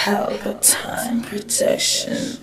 Palpatine protection.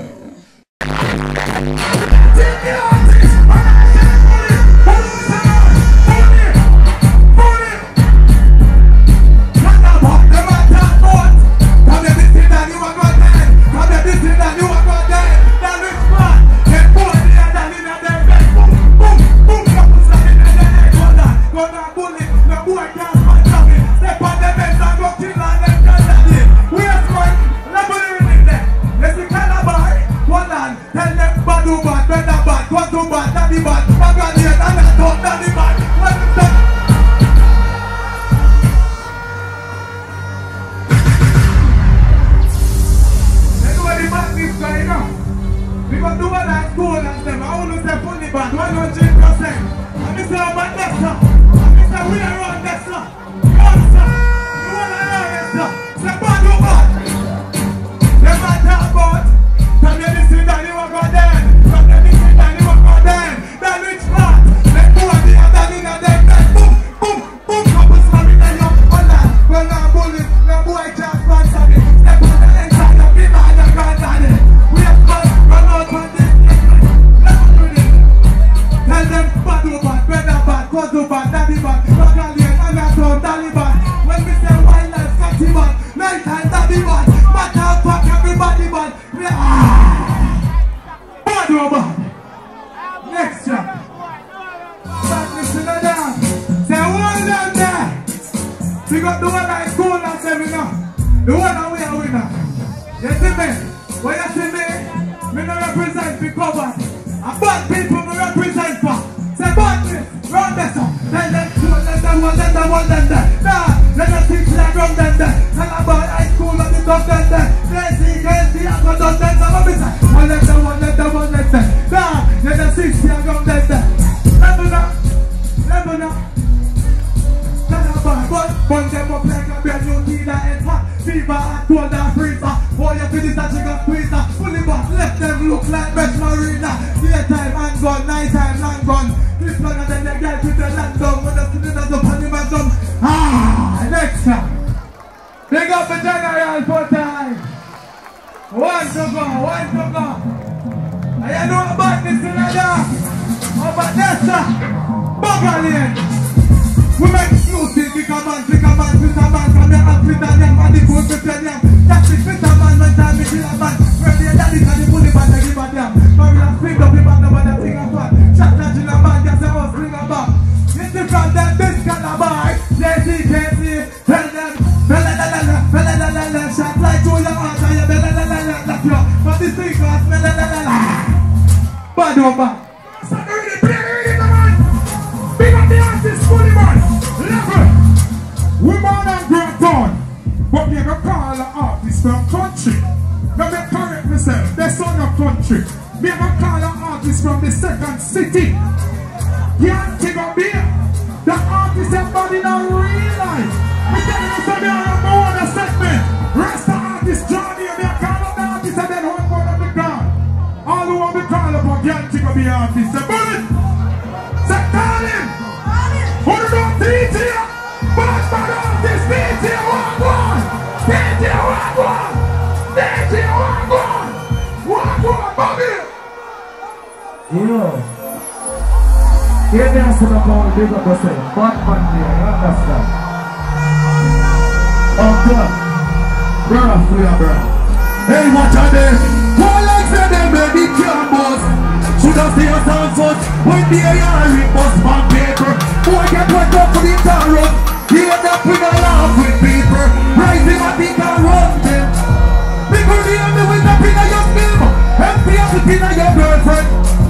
Hey, what are they? One like say them baby can't bust. Should have stay on foot when the AR bust my paper. Boy get wet up for the tarot. He end up with a laugh with people. Rising at the car run them. People hear me with the pin of your film. Empty up the pin of your girlfriend.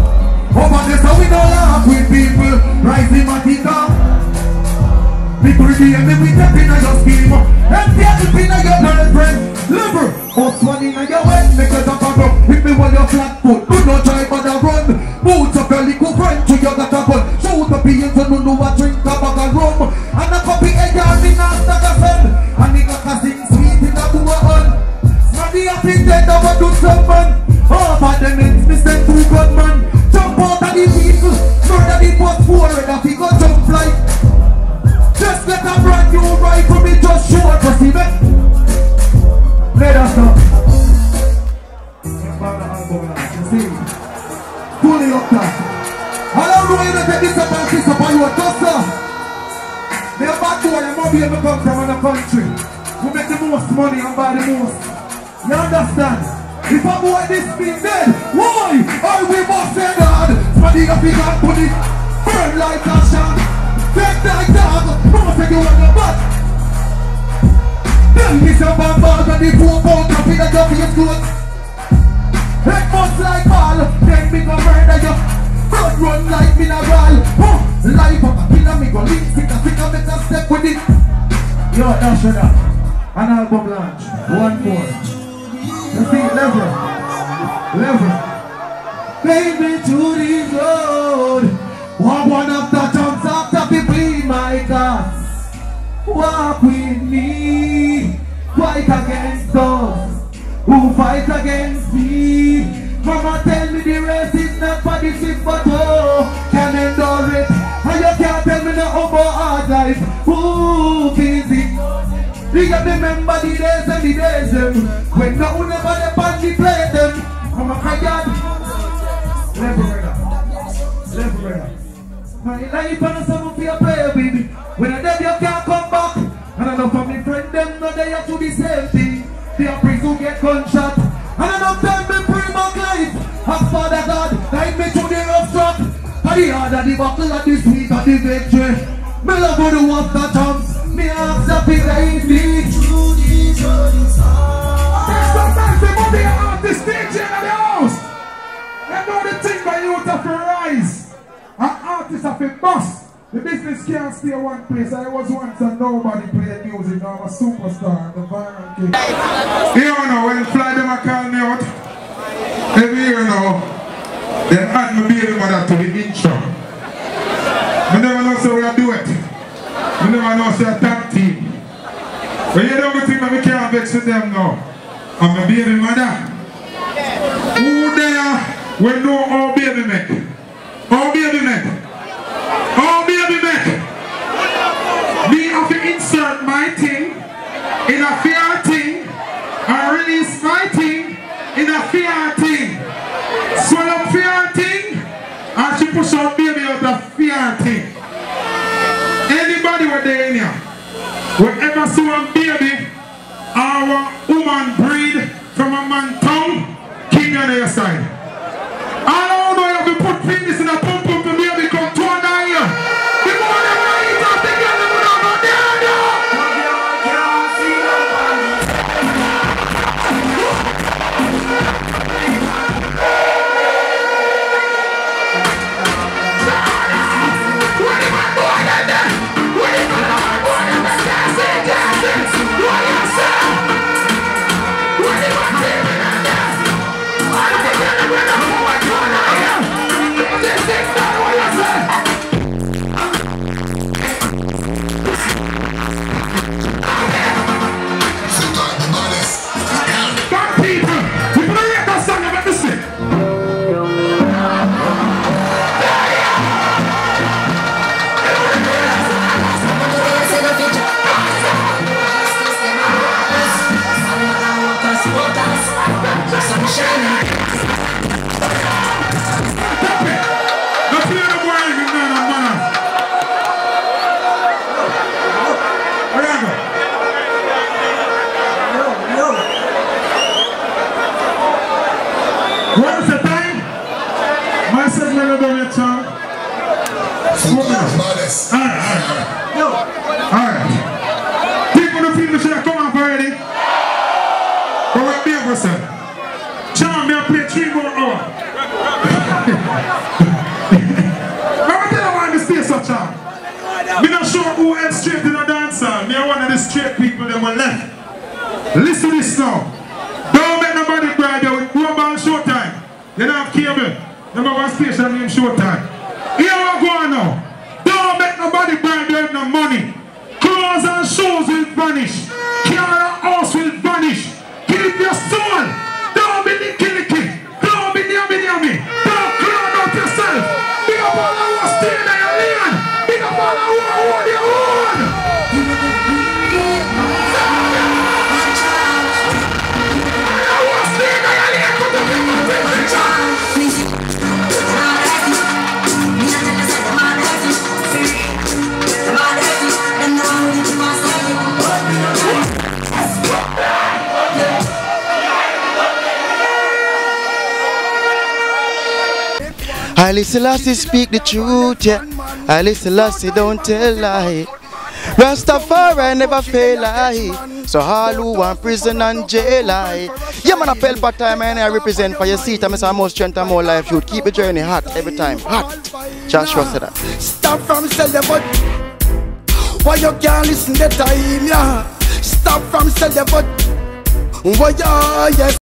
Over this so we don't laugh with people. Rising at the car. People hear me with the pin of your scheme. Empty up the pin of your girlfriend. Liver, what's one in your head? Make a jump and run. Hit me while you're flat foot. Do not try but I run. Boots of your little friend to your got a gun. Shoot the beans and no know what drink a bag of rum. And a copy a yard in a stack of sun. And nigga can sing sweet in a poor on. Smaddy up in dead over do something. Half of them ends me send two gunman. Jump out of the vehicle. Murder the bus forward and he go jump like. Just get a brand new rifle me just show a pussy man. Later. who make the most money and buy the most. You understand? If a boy this big dead, why? Or we must say God. Somebody up in God put it, burn like a shot. Take like dog, mama take you on your butt. Then miss a bambag and the 4 pound coffee that your face good. Head must like ball, then me go murder you. Blood run like mineral. Life of a killer, me go link, stick a better step with it. Yo, Ashana, an album launch, 1 more. You see, level. Baby to the road. One of the jumps after people, my God. Walk with me. Fight against us. Who fight against me? Mama tell me the race is not for the sick, but oh, can endure it. And you can't tell me no about hard life. Who is it? You got remember the days and the days when no one ever the band play them. I'm a crying. Never. My life and some for your play, baby. When I dead, you can't come back. And I know from my friend them, no they have to the same thing. They are prison who get gunshot. And I know tell me bring back life. As Father God, guide me through the rough track. And the harder the battle and the sweet and the victory. Me love how the walk the chance. Me ask the big lady. Sometimes the money out the stage in the house. You know the thing that you have to rise. An artist of a bust. The business can't stay one place. I was once and nobody played music. Now I'm a superstar, the viral kid. You know, when Fly them a call me out, every year now, they add my baby mother to the intro. I never know so we do it. I never know so a tag team. But you don't think that we can't vex with them now. I'm a baby mother. Who there will know all baby make? All baby make? Oh, baby, me have to insert my thing in a fair thing and release my thing in a fair thing. Swallow fair thing and she push out baby out of fair thing. Anybody with there in here, wherever see one baby or one woman breed from a man tongue, keep me on your side. I don't know you have to put penis in a pump to baby come to an eye. What is the time? My segment of the song. Alright. People who feel should have come up already. But what be a person? Charm, me play 3 more hours. I tell you why this stay so charm. Me not sure who else straight in a dancer. Me are one of the straight people that were left. Listen to this now. Don't make nobody brag you with global showtime. You don't have cable. Number one station named Showtime. Here we go now. Don't make nobody brag you with no money. Clothes and shoes will vanish. Car and house will vanish. Keep your soul. Don't be licky. Don't be yummy. Don't clown out yourself. Big up all the ones staying in your lane. Big up all the ones who hold your own. Haile Selassie speak the truth, yeah. Haile Selassie don't tell lie. Rastafari never fail lie. So all who want prison and jail lie. Yeah man, I fell part time and I represent for your seat. I miss more strength and more life. You keep the journey hot every time. Hot. Joshua said that. Stop from selling but why you can't listen the time, yeah. Stop from selling but why you, yes.